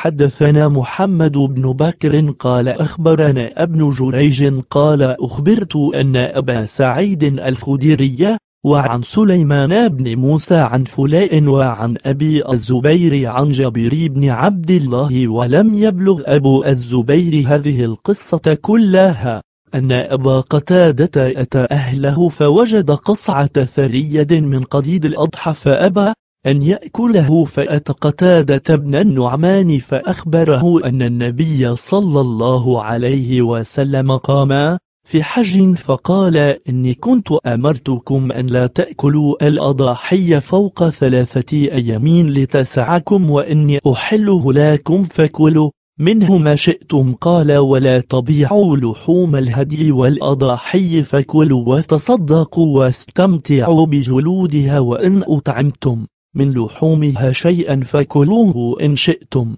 حدثنا محمد بن بكر قال أخبرنا ابن جريج قال أخبرت أن أبا سعيد الخدري وعن سليمان بن موسى عن فلاء وعن أبي الزبير عن جابر بن عبد الله ولم يبلغ أبو الزبير هذه القصة كلها أن أبا قتادة أتى أهله فوجد قصعة ثريد من قديد الأضحى فأبى أن يأكله فأتى قتادة بن النعمان فأخبره أن النبي صلى الله عليه وسلم قام في حج فقال إني كنت أمرتكم أن لا تأكلوا الأضاحي فوق 3 أيام لتسعكم وإني أحله لكم فكلوا منه ما شئتم قال ولا تبيعوا لحوم الهدي والأضاحي فكلوا وتصدقوا واستمتعوا بجلودها وإن أطعمتم من لحومها شيئا فكلوه إن شئتم.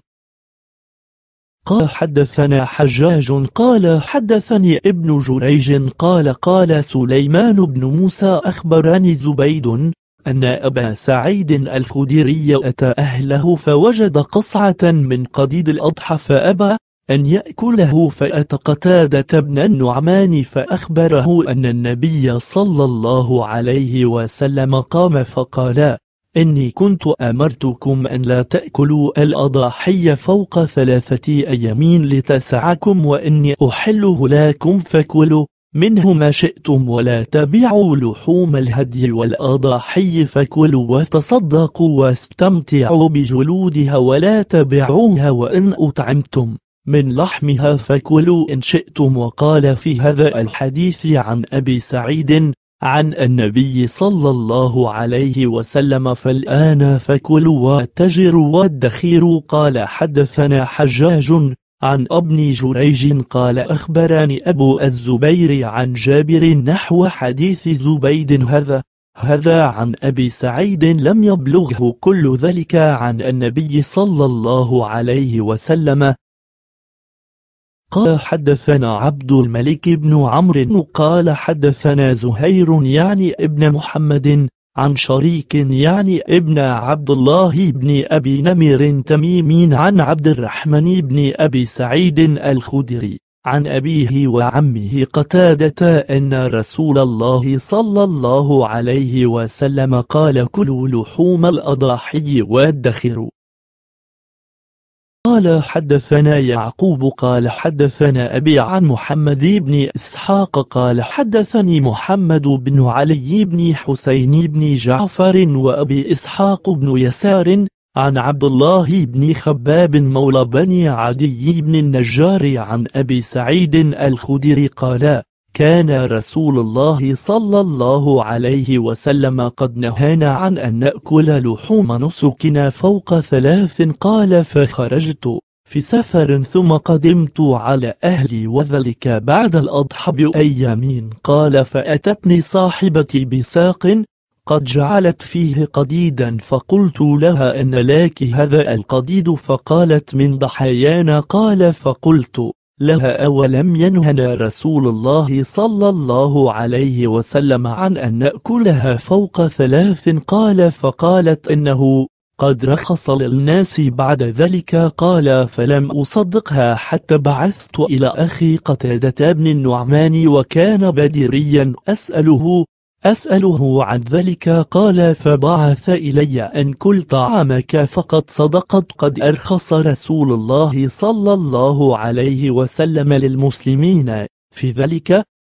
قال حدثنا حجاج قال حدثني ابن جريج قال سليمان بن موسى أخبرني زبيد أن أبا سعيد الخدري أتى أهله فوجد قصعة من قديد الأضحى فأبى أن يأكله فأتى قتادة بن النعمان فأخبره أن النبي صلى الله عليه وسلم قام فقال إني كنت أمرتكم أن لا تأكلوا الأضاحي فوق 3 أيام لتسعكم وإني أحله لكم فكلوا منه ما شئتم ولا تبيعوا لحوم الهدي والأضاحي فكلوا وتصدقوا واستمتعوا بجلودها ولا تبيعوها وإن أطعمتم من لحمها فكلوا إن شئتم. وقال في هذا الحديث عن أبي سعيد عن النبي صلى الله عليه وسلم فالآن فكلوا واتجروا وادخروا. قال حدثنا حجاج عن ابن جريج قال أخبرني أبو الزبير عن جابر نحو حديث زبيد هذا عن أبي سعيد لم يبلغه كل ذلك عن النبي صلى الله عليه وسلم. قال حدثنا عبد الملك بن عمرو قال حدثنا زهير يعني ابن محمد عن شريك يعني ابن عبد الله بن أبي نمير تميمين عن عبد الرحمن بن أبي سعيد الخدري عن أبيه وعمه قتادة أن رسول الله صلى الله عليه وسلم قال كلوا لحوم الأضاحي وادخروا. قال حدثنا يعقوب قال حدثنا أبي عن محمد بن إسحاق قال حدثني محمد بن علي بن حسين بن جعفر وأبي إسحاق بن يسار عن عبد الله بن خباب مولى بني عدي بن النجار عن أبي سعيد الخدري قال كان رسول الله صلى الله عليه وسلم قد نهانا عن أن نأكل لحوم نسكنا فوق 3 قال فخرجت في سفر ثم قدمت على أهلي وذلك بعد الأضحى بأيام قال فأتتني صاحبتي بساق قد جعلت فيه قديدا فقلت لها أن لك هذا القديد فقالت من ضحايانا قال فقلت لها أولم ينهنا رسول الله صلى الله عليه وسلم عن أن نأكلها فوق 3 قال فقالت إنه قد رخص للناس بعد ذلك قال فلم أصدقها حتى بعثت إلى أخي قتادة بن النعمان وكان بدريا أسأله عن ذلك قال فبعث إلي أن كل طعامك فقد صدقت قد أرخص رسول الله صلى الله عليه وسلم للمسلمين في ذلك